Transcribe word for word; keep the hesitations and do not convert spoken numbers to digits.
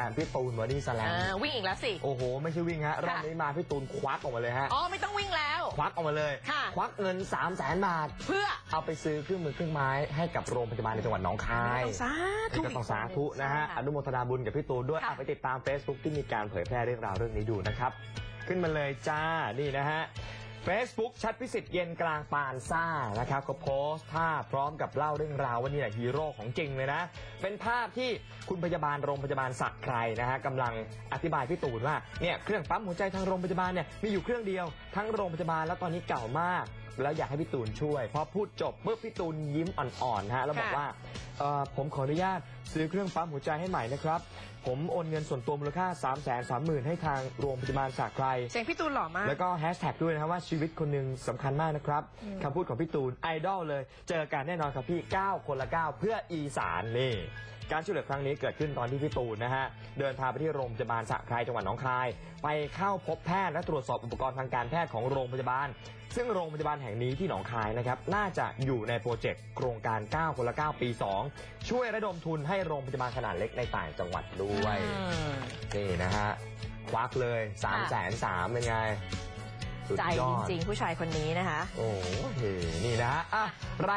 มพี่ตูนบอดี้สแลมวิ่งอีกแล้วสิโอ้โหไม่ใช่วิ่งฮะรอบนี้มาพี่ตูนควักออกมาเลยฮะอ๋อไม่ต้องวิ่งแล้วควักออกมาเลยควักเงินสามแสนบาทเพื่อเอาไปซื้อเครื่องมือเครื่องไม้ให้กับโรงพยาบาลในจังหวัดหนองคายสาธุก็ต้องสาธุนะฮะอนุโมทนาบุญกับพี่ตูนด้วยไปติดตาม Facebook ที่มีการเผยแพร่เรื่องราวเรื่องนี้ดูนะครับขึ้นมาเลยจ้านี่นะฮะFacebook ชัดพิสิทธิ์เย็นกลางปานซ่านะครับก็โพสต์ภาพพร้อมกับเล่าเรื่องราวว่านี่แหละฮีโร่ของจริงเลยนะเป็นภาพที่คุณพยาบาลโรงพยาบาลสักไพรนะฮะกำลังอธิบายพี่ตูนว่าเนี่ยเครื่องปั๊มหัวใจทางโรงพยาบาลเนี่ยมีอยู่เครื่องเดียวทั้งโรงพยาบาลแล้วตอนนี้เก่ามากแล้วอยากให้พี่ตูนช่วยพอพูดจบปุ๊บพี่ตูนยิ้มอ่อนๆฮะแล้วบอกว่าผมขออนุญาตซื้อเครื่องปั๊มหัวใจให้ใหม่นะครับผมโอนเงินส่วนตัวมูลค่า สามแสนสามหมื่น ให้ทางโรงพยาบาลสักไพรเสียงพี่ตูนหล่อมากแล้วก็แฮชแท็กด้วยนะครับว่าชีวิตคนหนึ่งสำคัญมากนะครับคำพูดของพี่ตูนไอดอลเลยเจอกันแน่นอนครับพี่เก้าคนละเก้าเพื่ออีสานนี่การช่วยเหลือครั้งนี้เกิดขึ้นตอนที่พี่ตูนนะฮะเดินทางไปที่โรงพยาบาลสักไพรจังหวัดหนองคายไปเข้าพบแพทย์และตรวจสอบอุปกรณ์ทางการแพทย์ของโรงพยาบาลซึ่งโรงพยาบาลแห่งนี้ที่หนองคายนะครับน่าจะอยู่ในโปรเจกต์โครงการเก้าคนละเก้าปีสองช่วยระดมทุนให้โรงพยาบาลขนาดเล็กในต่างจังหวัดด้วยนี่นะฮะควักเลยสามแสนสามเป็นไงใจจริงๆผู้ชายคนนี้นะคะโอ้โหนี่นะฮะ